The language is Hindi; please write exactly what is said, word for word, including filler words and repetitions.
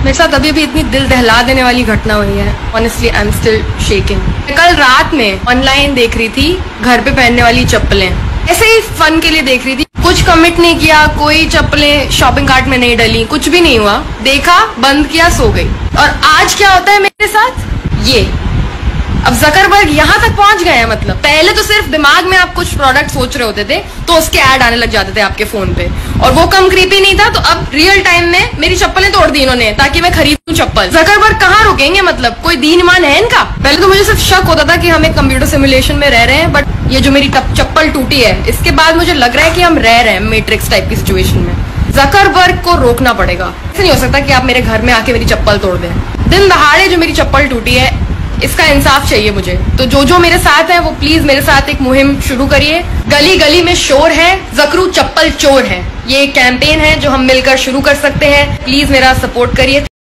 मेरे साथ अभी भी इतनी दिल दहला देने वाली घटना हुई है। Honestly I am still shaking. कल रात में ऑनलाइन देख रही थी घर पे पहनने वाली चप्पलें, ऐसे ही फन के लिए देख रही थी, कुछ कमिट नहीं किया, कोई चप्पलें शॉपिंग कार्ट में नहीं डली, कुछ भी नहीं हुआ, देखा, बंद किया, सो गई। और आज क्या होता है मेरे साथ, ये अब जकरबर्ग यहाँ तक पहुंच गए हैं। मतलब पहले तो सिर्फ दिमाग में आप कुछ प्रोडक्ट सोच रहे होते थे तो उसके ऐड आने लग जाते थे आपके फोन पे, और वो कम क्रीपी नहीं था, तो अब रियल टाइम में मेरी चप्पलें तोड़ दी इन्होंने ताकि मैं खरीदूं चप्पल। जकरबर्ग कहाँ रुकेंगे, मतलब कोई दीन ईमान है इनका। पहले तो मुझे सिर्फ शक होता था कि हम एक कंप्यूटर सिमुलेशन में रह रहे हैं, बट ये जो मेरी चप्पल टूटी है इसके बाद मुझे लग रहा है कि हम रह रहे हैं मैट्रिक्स टाइप की सिचुएशन में। जकरबर्ग को रोकना पड़ेगा। ऐसा नहीं हो सकता कि आप मेरे घर में आके मेरी चप्पल तोड़ दें। दिन दहाड़े जो मेरी चप्पल टूटी है इसका इंसाफ चाहिए मुझे। तो जो जो मेरे साथ है वो प्लीज मेरे साथ एक मुहिम शुरू करिए। गली गली में शोर है, जकरू चप्पल चोर है, ये एक कैंपेन है जो हम मिलकर शुरू कर सकते हैं। प्लीज मेरा सपोर्ट करिए।